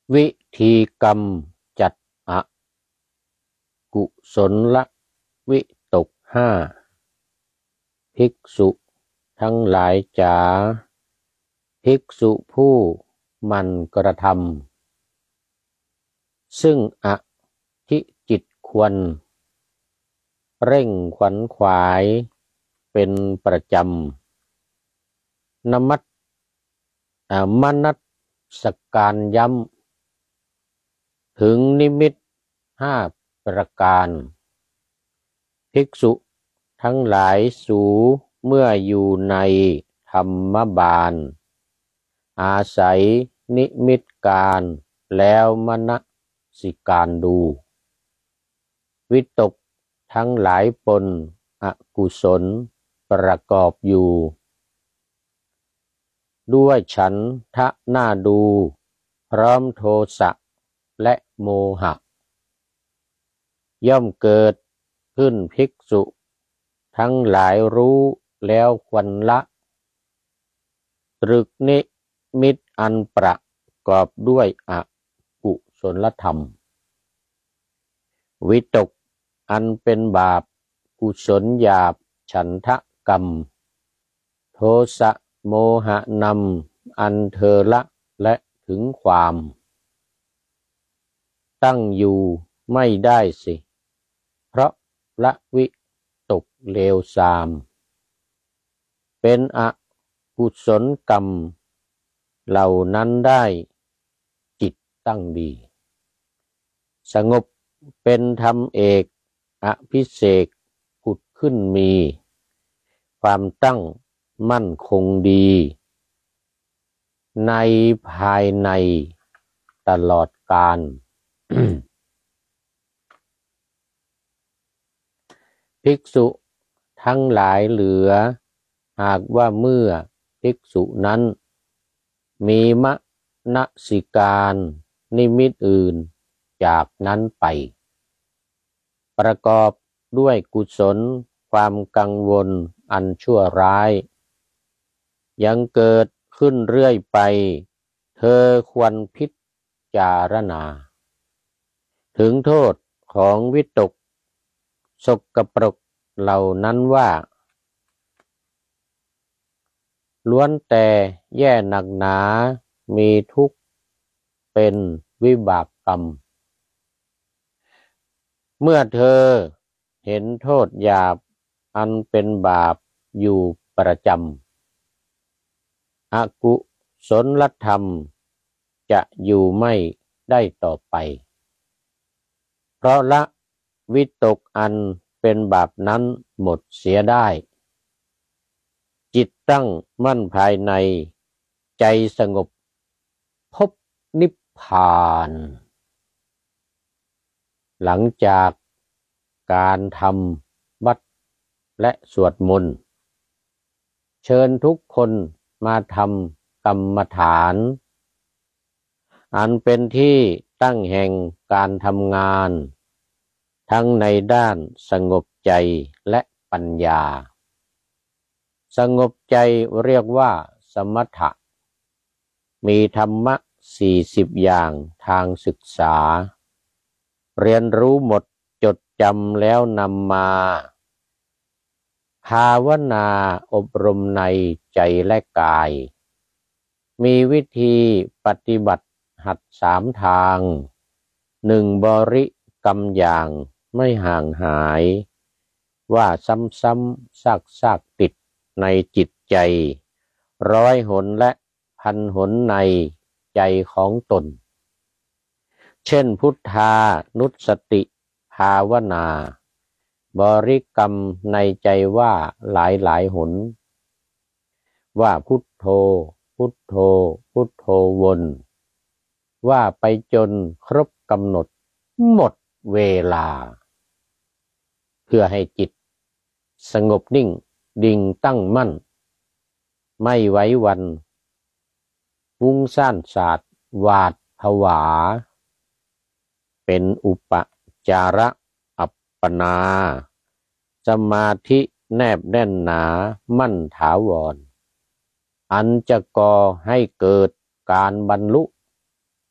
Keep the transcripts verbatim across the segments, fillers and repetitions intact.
วิธีกรรมจัดอกุศลวิตกห้าภิกษุทั้งหลายจ๋าภิกษุผู้มันกระทำซึ่งอธิจิตควรเร่งขวัญขวายเป็นประจำนมัสมนัสการย้ำถึงนิมิตห้าประการภิกษุทั้งหลายสูเมื่ออยู่ในธรรมบาลอาศัยนิมิตการแล้วมนสิการดูวิตกทั้งหลายปนอกุศลประกอบอยู่ด้วยฉันทะน่าดูพร้อมโทสะและโมหะย่อมเกิดขึ้นภิกษุทั้งหลายรู้แล้วควรละตรึกนิมิตอันประกอบด้วยอกุศลธรรมวิตกอันเป็นบาปกุศลหยาบฉันทะกรรมโทสะโมหะนำอันเธอละและถึงความตั้งอยู่ไม่ได้สิเพราะละวิตกเลวทรามเป็นอกุศลกรรมเหล่านั้นได้จิตตั้งดีสงบเป็นธรรมเอกอภิเษกผุดขึ้นมีความตั้งมั่นคงดีในภายในตลอดกาล ภิกษุทั้งหลายเหลือหากว่าเมื่อภิกษุนั้นมีมนสิการนิมิตอื่นจากนั้นไปประกอบด้วยกุศลความกังวลอันชั่วร้ายยังเกิดขึ้นเรื่อยไปเธอควรพิจารณาถึงโทษของวิตกสกปรกเหล่านั้นว่าล้วนแต่แย่หนักหนามีทุกข์เป็นวิบากกรรมเมื่อเธอเห็นโทษหยาบอันเป็นบาปอยู่ประจำอกุศลธรรมจะอยู่ไม่ได้ต่อไปเพราะละวิตกอันเป็นบาปนั้นหมดเสียได้จิตตั้งมั่นภายในใจสงบพบนิพพานหลังจากการทำวัดและสวดมนต์เชิญทุกคนมาทำกรรมฐานอันเป็นที่ตั้งแห่งการทำงานทั้งในด้านสงบใจและปัญญาสงบใจเรียกว่าสมถะมีธรรมะสี่สิบอย่างทางศึกษาเรียนรู้หมดจดจำแล้วนำมาภาวนาอบรมในใจและกายมีวิธีปฏิบัติหัดสามทางหนึ่งบริกรรมอย่างไม่ห่างหายว่าซ้ำๆซากๆติดในจิตใจร้อยหนและพันหนในใจของตนเช่นพุทธานุสติภาวนาบริกรรมในใจว่าหลายหลายหนว่าพุทโธพุทโธพุทโธวนว่าไปจนครบกำหนดหมดเวลาเพื่อให้จิตสงบนิ่งดิ่งตั้งมั่นไม่ไหวหวั่นฟุ้งซ่านสาดหวาดผวาเป็นอุปจาระอัปปนาสมาธิแนบแน่นหนามั่นถาวรอันจะก่อให้เกิดการบรรลุ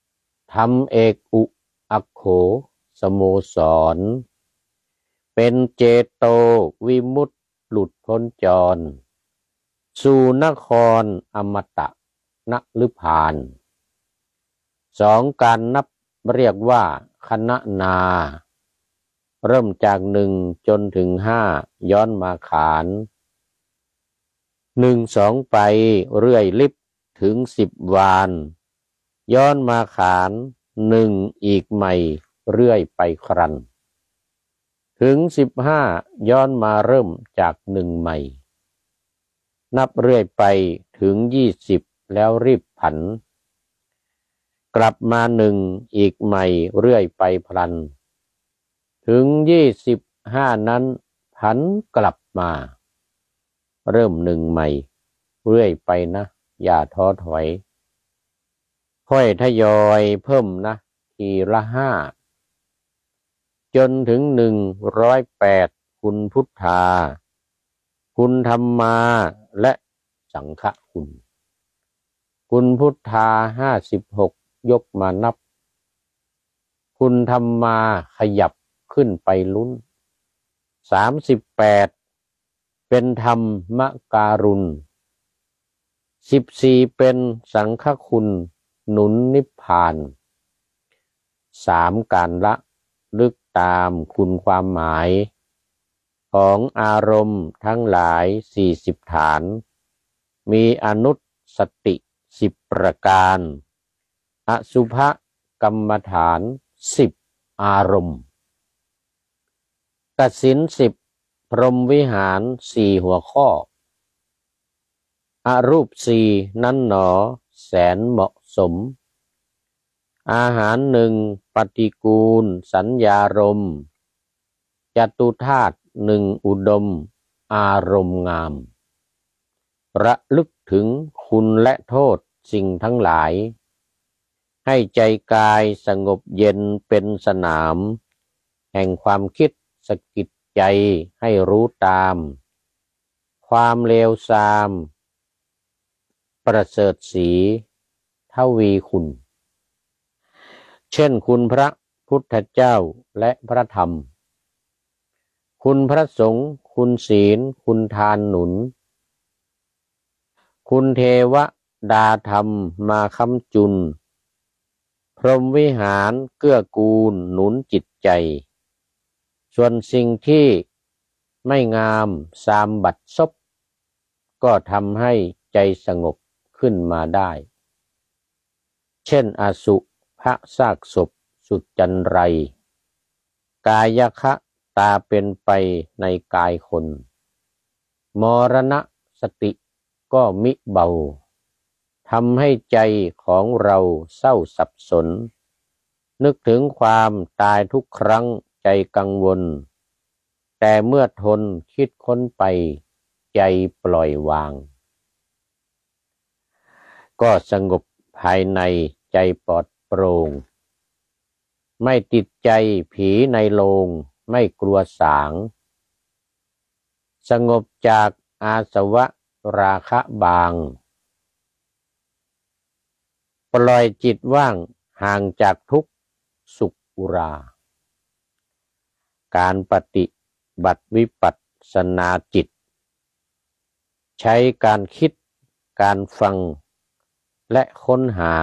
ธรรมเอกอุอัคโขสโมสรเป็นเจโตวิมุตติหลุดพ้นจรสู่นครอมตะนฤพานสองการนับเรียกว่าคณนาเริ่มจากหนึ่งจนถึงห้าย้อนมาขานหนึ่งสองไปเรื่อยลิบถึงสิบวานย้อนมาขานหนึ่งอีกใหม่เรื่อยไปครันถึงสิบห้าย้อนมาเริ่มจากหนึ่งใหม่นับเรื่อยไปถึงยี่สิบแล้วรีบผันกลับมาหนึ่งอีกใหม่เรื่อยไปพลันถึงยี่สิบห้านั้นผันกลับมาเริ่มหนึ่งใหม่เรื่อยไปนะอย่าท้อถอยค่อยทยอยเพิ่มนะทีละห้าจนถึงหนึ่งร้อยแปดคุณพุทธาคุณธรรมาและสังฆคุณ คุณพุทธาห้าสิบหกยกมานับคุณธรรมาขยับขึ้นไปลุ้นสามสิบแปดเป็นธรรมการุณสิบสี่เป็นสังฆคุณหนุนนิพพานสามการละลึกตามคุณความหมายของอารมณ์ทั้งหลายสี่สิบฐานมีอนุสติสิบประการอสุภกรรมฐานสิบอารมณ์กสิณสิบพรหมวิหารสี่หัวข้ออรูปสี่นั้นหนอแสนเหมาะสมอาหารหนึ่งปฏิกูลสัญญารมณ์จตุธาตุหนึ่งอุดมอารมณ์งามระลึกถึงคุณและโทษสิ่งทั้งหลายให้ใจกายสงบเย็นเป็นสนามแห่งความคิดสะกิดใจให้รู้ตามความเลวทรามประเสริฐสีทวีคุณเช่นคุณพระพุทธเจ้าและพระธรรมคุณพระสงฆ์คุณศีลคุณทานหนุนคุณเทวดาธรรมมาค้ำจุนพรหมวิหารเกื้อกูลหนุนจิตใจส่วนสิ่งที่ไม่งามสามบัดซบก็ทำให้ใจสงบขึ้นมาได้เช่นอสุภซากศพสุดจันไรกายคะตาเป็นไปในกายคนมรณะสติก็มิเบาทำให้ใจของเราเศร้าสับสนนึกถึงความตายทุกครั้งใจกังวลแต่เมื่อทนคิดค้นไปใจปล่อยวางก็สงบภายในใจปลอดโปร่งไม่ติดใจผีในโลงไม่กลัวสางสงบจากอาสวะราคะบางปล่อยจิตว่างห่างจากทุกข์สุขอุราการปฏิบัติวิปัสสนาจิตใช้การคิดการฟังและค้นหา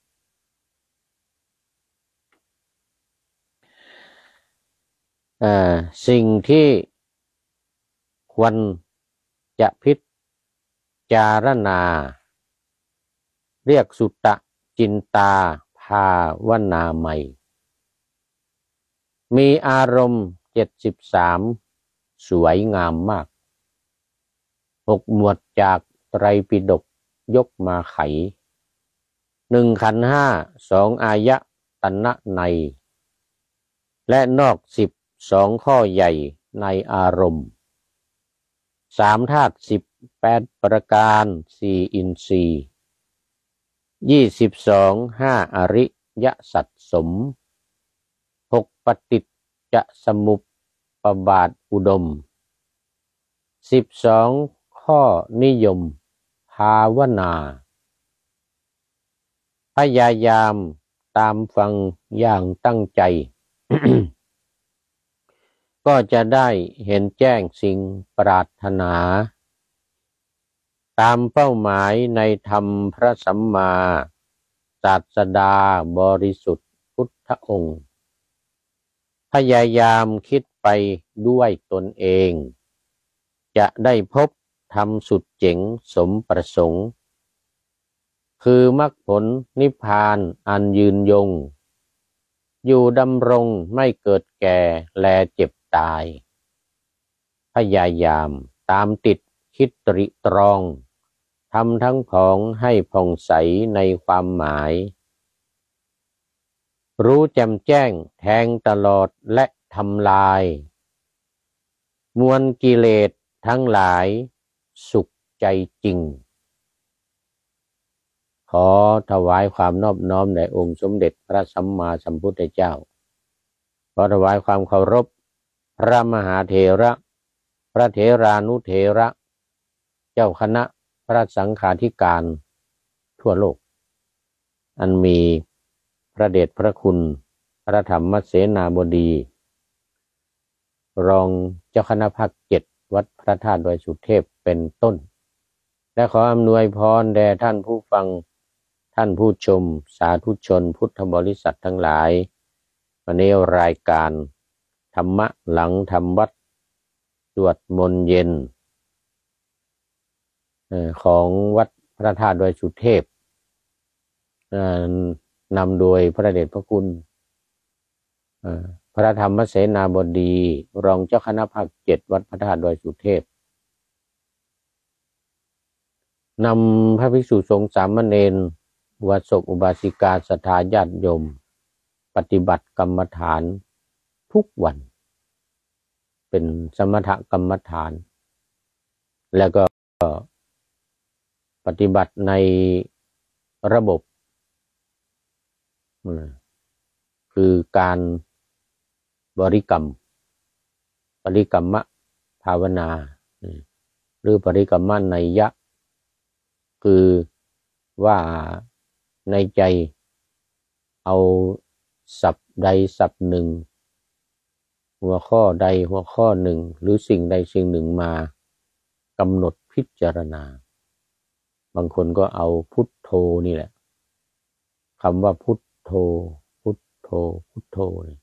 สิ่งที่ควรจะพิจารณาเรียกสุตตจินตาภาวนาใหม่มีอารมณ์เจ็ดสิบสามสวยงามมากหกหมวดจากไตรปิฎกยกมาไขหนึ่งขันธ์ห้าสองอายตนะในและนอกสิบสองข้อใหญ่ในอารมณ์สามธาตุสิบแปดประการสี่อินทรีย์ยี่สิบสองห้าอริยสัจสมหกปฏิจจสมุปบาทอุดมสิบสองข้อนิยมภาวนาพยายามตามฟังอย่างตั้งใจ ก็จะได้เห็นแจ้งสิ่งปรารถนาตามเป้าหมายในธรรมพระสัมมาศาสดาบริสุทธิ์พุทธองค์พยายามคิดไปด้วยตนเองจะได้พบธรรมสุดเจ๋งสมประสงค์คือมรรคผลนิพพานอันยืนยงอยู่ดำรงไม่เกิดแก่แลเจ็บตายพยายามตามติดคิดตริตรองทำทั้งของให้ผ่องใสในความหมายรู้แจ่มแจ้งแทงตลอดและทำลายมวลกิเลสทั้งหลายสุขใจจริงขอถวายความนอบน้อมแด่องค์สมเด็จพระสัมมาสัมพุทธเจ้าขอถวายความเคารพพระมหาเถระพระเถรานุเถระเจ้าคณะพระสังฆาธิการทั่วโลกอันมีพระเดชพระคุณพระธรรมเสนาบดีรองเจ้าคณะภาคเจ็ดวัดพระธาตุดอยสุเทพเป็นต้นและขออำนวยพรแด่ท่านผู้ฟังท่านผู้ชมสาธุชนพุทธบริษัททั้งหลายวันนี้รายการธรรมะหลังธรรมวัดสวดมนต์เย็นของวัดพระธาตุดอยสุเทพนำโดยพระเดชพระคุณพระธรรมเสนาบดีรองเจ้าคณะภาคเจ็ดวัดพระธาตุดอยสุเทพนำพระภิกษุสงฆ์สามเณรอุบาสกอุบาสิกาศรัทธาญาติโยมปฏิบัติกรรมฐานทุกวันเป็นสมถกรรมฐานแล้วก็ปฏิบัติในระบบคือการบริกรรมบริกรรมภาวนาหรือบริกรรมนัยยะคือว่าในใจเอาศัพท์ใดศัพท์หนึ่งหัวข้อใดหัวข้อหนึ่งหรือสิ่งใดสิ่งหนึ่งมากำหนดพิจารณาบางคนก็เอาพุทโธนี่แหละคำว่าพุทโธพุทโธพุทโธ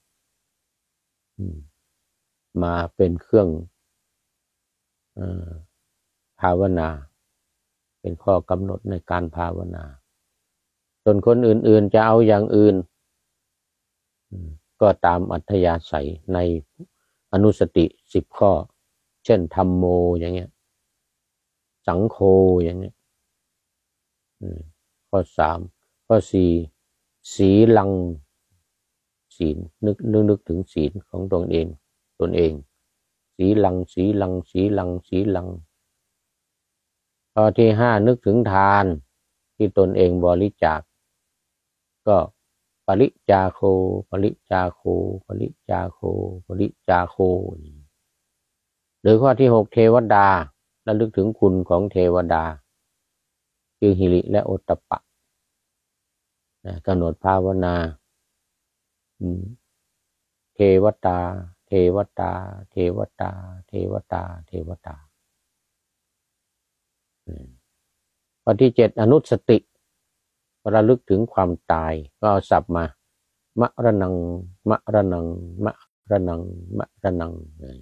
มาเป็นเครื่องเอ่อภาวนาเป็นข้อกำหนดในการภาวนาส่วนคนอื่นๆจะเอาอย่างอื่นก็ตามอัธยาศัยในอนุสติสิบข้อเช่นธัมโมอย่างเงี้ยสังโฆอย่างเงี้ยข้อสามข้อสี่ศีลังศีลนึกนึกนึกถึงศีลของตนเองตนเองศีลังศีลังศีลังศีลังข้อที่ห้านึกถึงทานที่ตนเองบริจาคก็ปริจาโคปริจาโคปริจาโคปริจาโคหรือข้อที่หกเทวดาระลึกถึงคุณของเทวดาคือหิริและโอตตัปปะกำหนดภาวนาเทวตาเทวตาเทวตาเทวตาเทวตาข้อที่เจ็ดอนุสติระลึกถึงความตายก็เอาศัพท์มามะระนังมะระนังมะระนังมะระนัง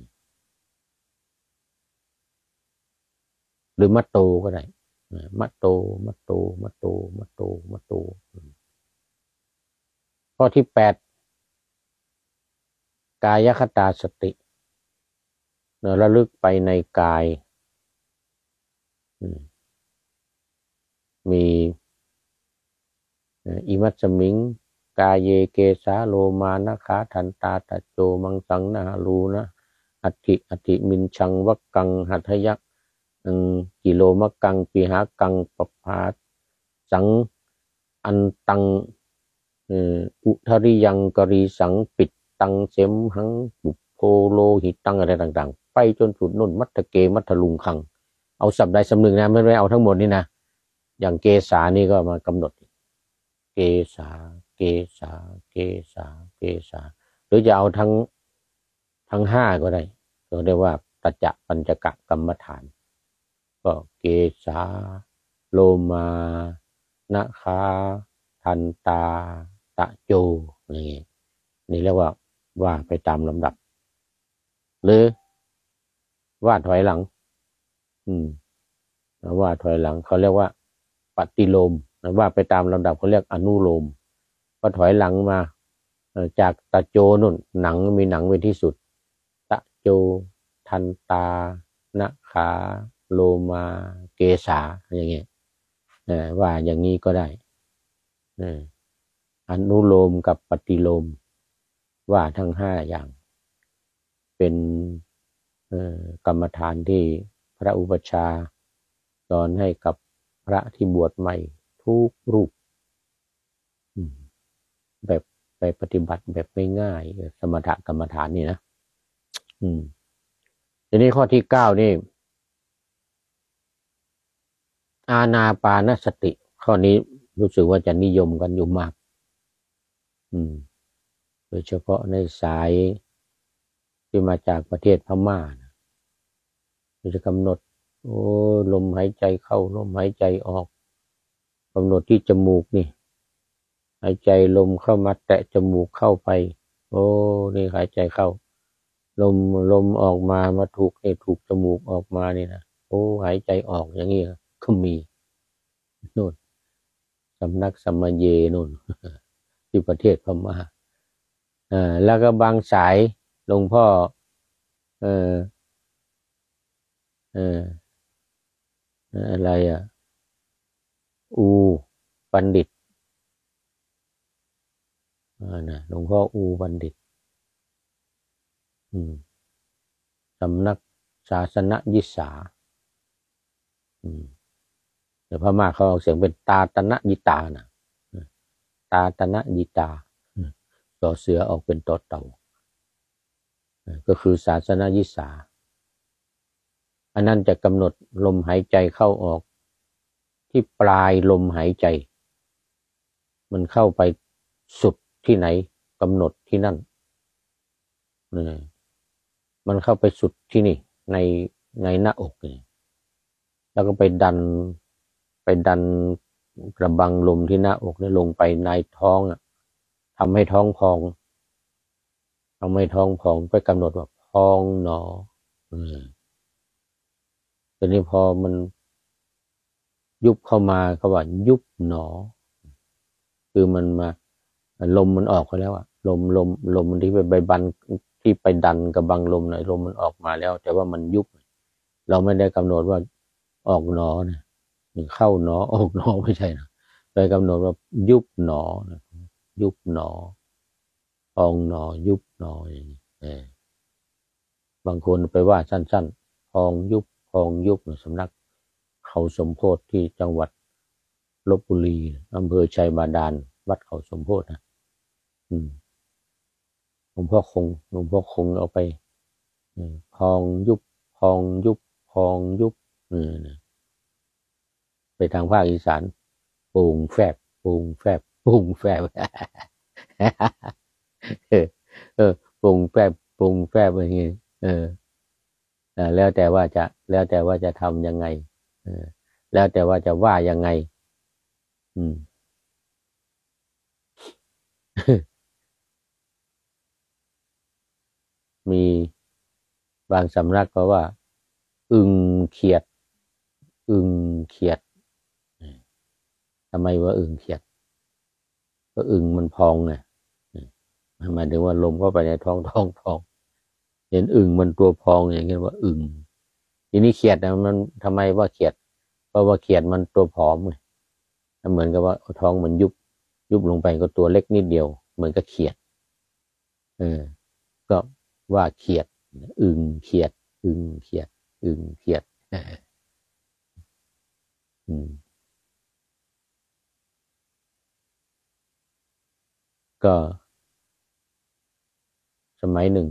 หรือมัตโตก็ได้มัตโตมัตโตมัตโตมัตโตมัตโตข้อที่แปดกายคตาสติระลึกไปในกายมีอิมัสสมิงกายเยเกสาโลมานะขาทันตาตัจโจมังสังนารูนะอัตถิอัตถิมินชังวักกังหัตถยักกิโลมะกังปิหากังปภาสังอันตังอุทริยังกรีสังปิดตังเสมหังบุโพโลหิตังอะไรต่างๆไปจนสุดนุ่นมัตเกมัทลุงคังเอาสับใดสำนึงนะไม่ได้เอาทั้งหมดนี่นะอย่างเกษานี่ก็มากำหนดเกษาเกเกสาเกสาเกสาหรือจะเอาทั้งทั้งห้าก็ได้ก็เรียกว่าปัจจปัญจกกรรมฐานก็เกสาโลมานะคาทันตาตะโจนี่นี่เรียกว่าว่าไปตามลำดับหรือว่าถอยหลังอืมว่าถอยหลังเขาเรียกว่าปฏิโลมว่าไปตามลำดับเขาเรียกอนุโลมก็ถอยหลังมาจากตะโจนุ่นหนังมีหนังเป็นที่สุดตะโจทันตานะขาโลมาเกสาอย่างเงี้ยว่าอย่างนี้ก็ได้อนุโลมกับปฏิโลมว่าทั้งห้าอย่างเป็นกรรมฐานที่พระอุปัชฌาย์สอนให้กับพระที่บวชใหม่ทุกรูปแบบไปปฏิบัติแบบง่ายๆสมถกรรมฐานนี่นะอืมทีนี้ข้อที่เก้านี่อานาปานสติข้อนี้รู้สึกว่าจะนิยมกันอยู่มากอืมโดยเฉพาะในสายที่มาจากประเทศพม่านะจะกำหนดโอ้ลมหายใจเข้าลมหายใจออกกำหนดที่จมูกนี่หายใจลมเข้ามาแตะจมูกเข้าไปโอ้นี่หายใจเข้าลมลมออกมามาถูกนี่ถูกจมูกออกมานี่นะโอ้หายใจออกอย่างนี้ก็มีนู่นสำนักสัมมาเยนู่นที่ประเทศพม่าอ่าแล้วก็บางสายหลวงพ่อเออเอออะไรอ่ะอูบัณฑิตอ่านะหลวงพ่ออูบัณฑิตอืมสำนักศาสนยิสาอืมเดี๋ยวพม่าเขาออกเสียงเป็นตาตนะยิตานะตาตนะยิตาต่อเสือออกเป็นต่อเต่าก็คือศาสนยิสาอันนั้นจะกำหนดลมหายใจเข้าออกที่ปลายลมหายใจมันเข้าไปสุดที่ไหนกำหนดที่นั่นมันเข้าไปสุดที่นี่ในในหน้าอกนี่แล้วก็ไปดันไปดันกระบังลมที่หน้าอกนี่ลงไปในท้องอ่ะทำให้ท้องพองทำให้ท้องพองไปกำหนดว่าพองหนออืมทีนี้พอมันยุบเข้ามาเขาว่ายุบหนอคือมันมาลมมันออกไปแล้วอะลมลมลมมันที่ไปใบบันที่ไปดันกระบังลมหน่อยลมมันออกมาแล้วแต่ว่ามันยุบเราไม่ได้กำหนดว่าออกหนอนะเข้าหนอออกหนอไม่ใช่นะเลยกำหนดว่ายุบหนอยุบหนอพองหนอยุบหนออย่างนี้บางคนไปว่าสั้นๆพองยุบพองยุบสำนักเขาสมโพธิที่จังหวัดลพบุรีอำเภอชัยบาดาลวัดเขาสมโพธินะอืมหลวงพ่อคงหลวงพ่อคงเอาไปพองยุบพองยุบพองยุบเออไปทางภาคอีสานปูงแฟบปูงแฟบปูงแฟบเออเออปูงแฟบปูงแฟบอย่างเงี้ยเออแล้วแต่ว่าจะแล้วแต่ว่าจะทำยังไงเออแล้วแต่ว่าจะว่ายังไงอืมมีบางสำนักก็ว่าอึงเขียดอึงเขียดทำไมว่าอึงเขียดก็อึงมันพองไงหมายถึงว่าลมเข้าไปในท้องท้องพองเห็นอึงมันตัวพองอย่างเงี้ยว่าอึงทีนี้เขียดนะมันทำไมว่าเขียดเพราะว่าเขียดมันตัวผอมไงเหมือนกับว่าท้องมันยุบยุบลงไปก็ตัวเล็กนิดเดียวเหมือนกับเขียดเออก็ว่าเขียดอึงเขียดอึงเขียดอึงเขียดอืมก็สมัยหนึ่ง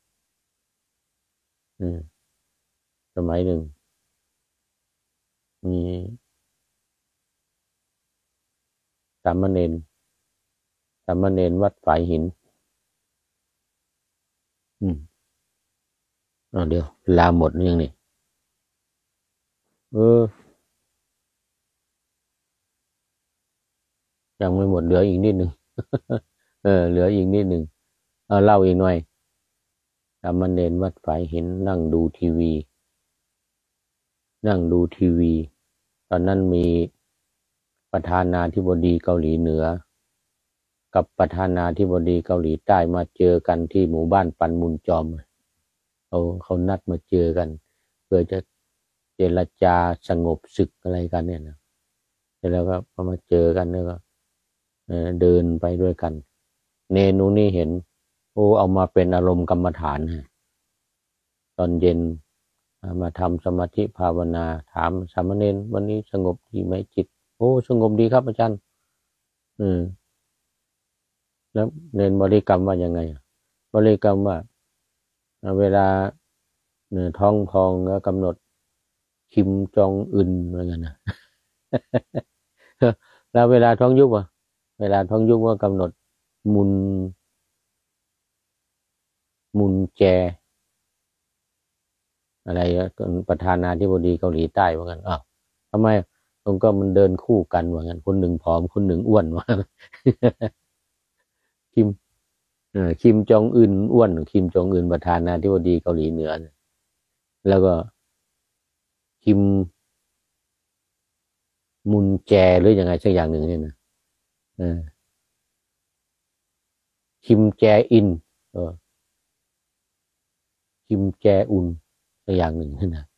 อืมสมัยหนึ่งมีสามเณรสามเณรวัดฝายหินอืมเอาเดี๋ยวลาหมดยังนี่เออยังไม่หมดเหลืออีกนิดหนึ่งเออเหลืออีกนิดหนึ่งเอาเล่าอีกหน่อยสามเณรวัดฝายหินนั่งดูทีวีนั่งดูทีวีตอนนั้นมีประธานาธิบดีเกาหลีเหนือกับประธานาธิบดีเกาหลีใต้มาเจอกันที่หมู่บ้านปันมุนจอมเขาเขานัดมาเจอกันเพื่อจะเจรจาสงบศึกอะไรกันเนี่ยนะแล้วก็พอมาเจอกันแล้วก็เดินไปด้วยกันเนนูนี่เห็นโอ้เอามาเป็นอารมณ์กรรมฐานฮะตอนเย็นมาทำสมาธิภาวนาถามสามเณรวันนี้สงบดีไหมจิตโอ้สงบดีครับอาจารย์อืมแล้วเนนบริกรรมว่ายังไงบริกรรมว่าเวลาเนี่ยท้องพองก็กำหนดคิมจองอึนเหมือนกันนะแล้วเวลาท้องยุบอ่ะเวลาท้องยุบก็กำหนดมุนมุนแจอะไรประธานาธิบดีเกาหลีใต้เหมือนกันอ้าวทำไมตรงก็มันเดินคู่กันเหมือนกันคนหนึ่งผอมคนหนึ่งอ้วนว่าคิมเออคิมจองอึนอ้วนคิมจองอึนประธานาธิบดีเกาหลีเหนือแล้วก็คิมมุนแจหรือยังไงสักอย่างหนึ่งเนี่ยนะเออคิมแจอินเออคิมแจอุนสักอย่างหนึ่งนี่นะ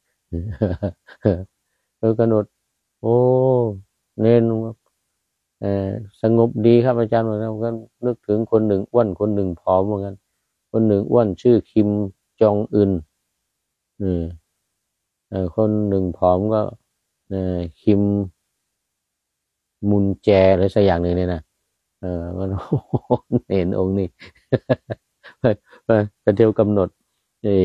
เออกำหนดโอ้เน้นเออสงบดีครับอาจารย์เหมือนกันก็นึกถึงคนหนึ่งอ้วนคนหนึ่งผอมเหมือนกันคนหนึ่งอ้วนชื่อคิมจองอึนอืมเออคนหนึ่งผอมก็เออคิมมุนแจหรือสักอย่างหนึ่งเนี่ยนะเออมันเห็นองค์นี้ก็เที่ยวกำหนดไอ้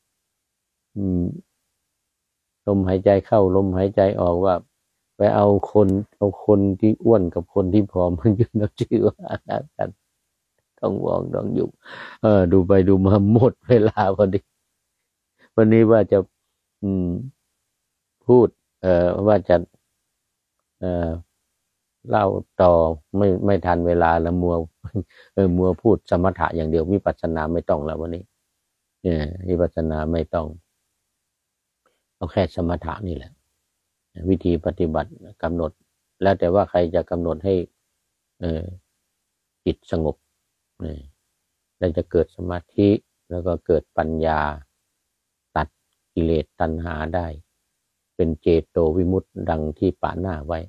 ลมหายใจเข้าลมหายใจออกว่าไปเอาคนเอาคนที่อ้วนกับคนที่ผอมมันยืนเอาชื่อว่ากันต้องวองต้องอยู่เออดูไปดูมาหมดเวลาพอดีวันนี้ว่าจะอืมพูดเอ่อว่าจะเอ่อเล่าต่อไม่ไม่ทันเวลาแล้วมัวเออมัวพูดสมถะอย่างเดียววิปัสสนาไม่ต้องแล้ววันนี้เนี่ยวิปัสสนาไม่ต้องเอาแค่สมถะนี่แหละวิธีปฏิบัติกำหนดแล้วแต่ว่าใครจะกำหนดให้เออจิตสงบเนี่ยแล้วจะเกิดสมาธิแล้วก็เกิดปัญญาตัดกิเลสตัณหาได้เป็นเจโตวิมุตติดังที่ป่าหน้าไว้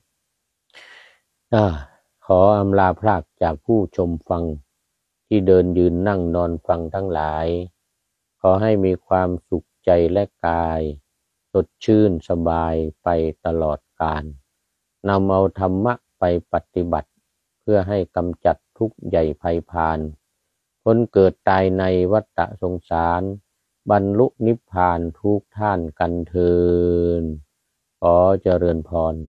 ขออำลาพรากจากผู้ชมฟังที่เดินยืนนั่งนอนฟังทั้งหลายขอให้มีความสุขใจและกายสดชื่นสบายไปตลอดกาลนำเอาธรรมะไปปฏิบัติเพื่อให้กำจัดทุกข์ใหญ่ภัยพานพ้นเกิดตายในวัฏสงสารบรรลุนิพพานทุกท่านกันเทอญขอเจริญพร